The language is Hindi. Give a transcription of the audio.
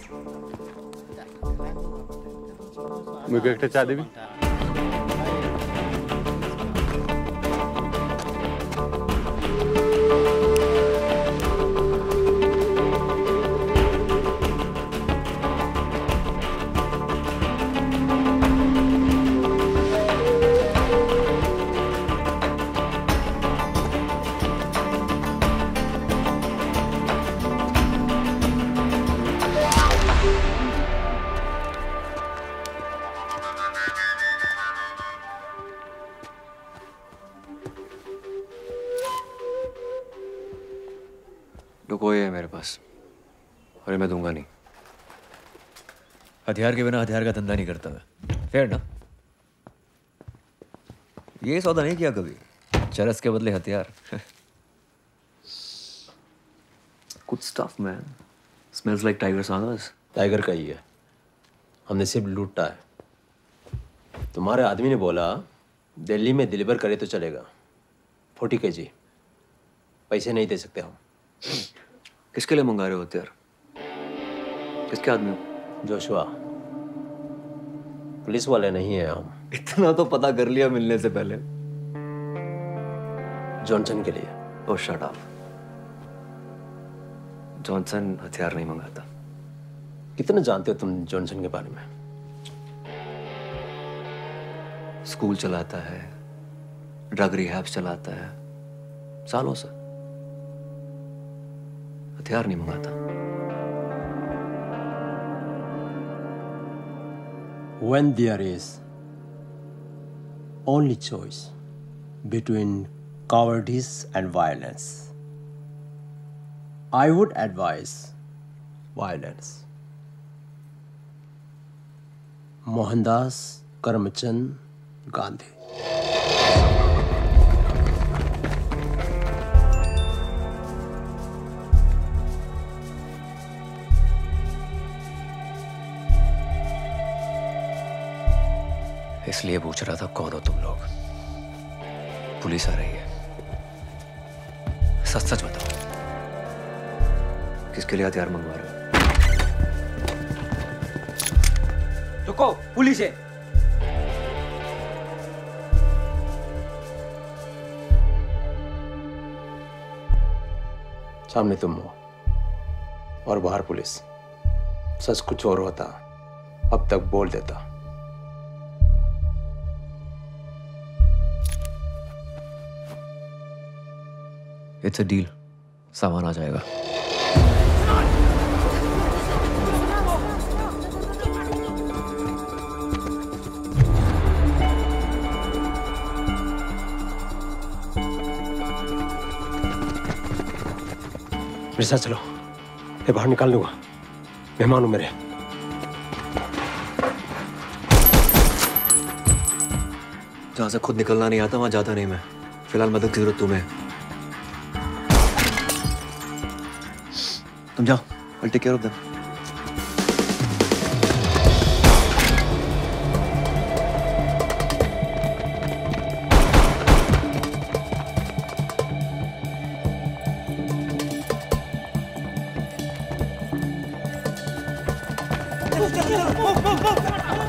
मुझे एक चाय देवी। रुको, ये है मेरे पास और ये मैं दूंगा नहीं। हथियार के बिना हथियार का धंधा नहीं करता मैं। फेयर ना? ये सौदा नहीं किया कभी, चरस के बदले हथियार। Good stuff man, smells like tiger सांगर्स। टाइगर का ही है, हमने सिर्फ लूटा है। तुम्हारे आदमी ने बोला दिल्ली में डिलीवर करे तो चलेगा, 40 kg। पैसे नहीं दे सकते हम। किसके लिए मंगा रहे होते यार? किसके आदमी हो? जोशुआ, पुलिस वाले नहीं है हम। इतना तो पता कर लिया मिलने से पहले। जॉनसन के लिए। ओह शट अप। जॉनसन हथियार नहीं मंगाता। कितना जानते हो तुम जॉनसन के बारे में? स्कूल चलाता है, ड्रग रिहैब चलाता है, सालों से। हथियार नहीं मंगाता। When there is only choice between cowardice and violence, I would advise violence. Mohandas Karamchand Gandhi. इसलिए पूछ रहा था कौन हो तुम लोग? पुलिस आ रही है, सच सच बताओ, किसके लिए हथियार मंगवा रहे हो? रुको, पुलिस है। सामने तुम हो और बाहर पुलिस। सच कुछ और होता, अब तक बोल देता। इट्स अ डील, सामान आ जाएगा। मेरे साथ चलो, ये बाहर निकाल दूंगा। मेहमान हो मेरे। जहां से खुद निकलना नहीं आता वहां जाता नहीं मैं। फिलहाल मदद की जरूरत तुम्हें। तुम जाओ, I'll take care of them. Move, move, move, move, move.